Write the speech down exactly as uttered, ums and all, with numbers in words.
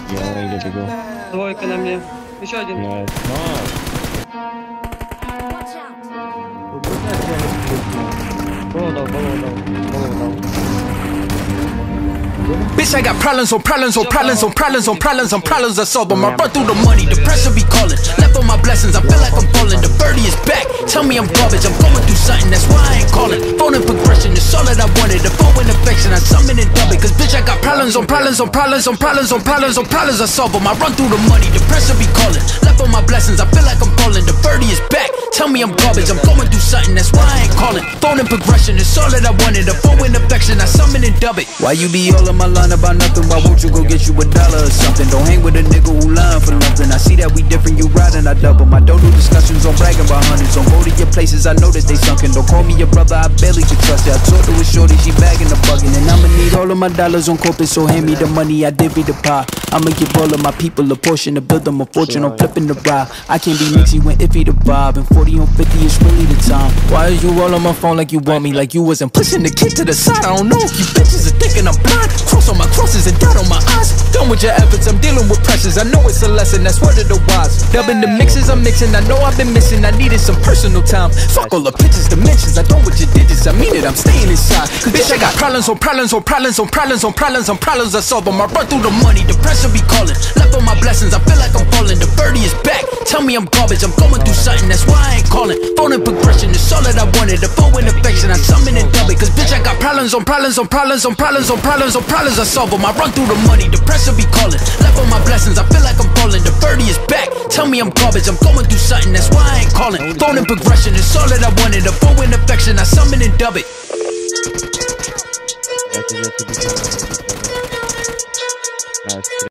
Я где бегу. Двойка на мне. Еще один. Найс. Голову дал, голову дал, голову дал. Bitch, I got problems on problems on problems on problems on problems on problems I solve them. I run through the money, the pressure be calling. Left on my blessings, I feel like I'm falling. The birdie is back, tell me I'm garbage. I'm going through something, that's why I ain't calling. Phone in progression, it's all that I wanted. The phone in affection, I summon and dub it. Cause bitch, I got problems on problems on problems on problems on problems on problems I solve them. I run through the money, the pressure be calling. Left on my blessings, I feel like I'm falling. The birdie is back, tell me I'm garbage. I'm going through something, that's why I ain't calling. Phone in progression, it's all that I wanted. The phone in affection, I summon and dub it. Why you be all in my line about nothing? Why won't you go get you a dollar or something? Don't hang with a nigga who lying for nothing. I see that we different, you riding, I double. I don't do discussions on bragging about hundreds. Don't go to your places, I know that they sunken. Don't call me your brother, I barely can trust it. I talked to a shorty, she bagging the bugging. And I'ma need all of my dollars on corporate, so hand me the money, I divvy the pie. I'ma give all of my people a portion to build them a fortune. I'm flipping the ride. I can't be mixy when iffy the vibe. And forty on fifty is really the time. Why is you all on my phone like you want me? Like you wasn't pushing the kid to the side. I don't know if you bitches are thinking I'm blind. Cross on my crosses and doubt on my eyes. Done with your efforts, I'm dealing with pressures. I know it's a lesson, that's word of the wise. Dubbing the mixes I'm mixing, I know I've been missing. I needed some personal time. Fuck all the pictures, dimensions, I don't with your digits. I mean it, I'm staying inside. Cause bitch, I got problems on problems on problems on problems on problems on problems I solve them. I run through the money, the pressure be calling. Left on my blessings, I feel like I'm falling. The birdie is back, tell me I'm garbage. I'm going through something, that's why I ain't calling. Phone in progression, it's all that I wanted. The phone in affection, I summon and dub it. Cause bitch, I got problems on problems on problems on problems on problems on problems I solve them. I run through the money, the pressure be calling. Left on my blessings, I feel like I'm falling. The birdie is back, tell me I'm garbage. I'm going through something, that's why I ain't calling. Phone in progression, it's all that I wanted. The phone in affection, I summon and dub it. Я тебя, я тебя, я тебя.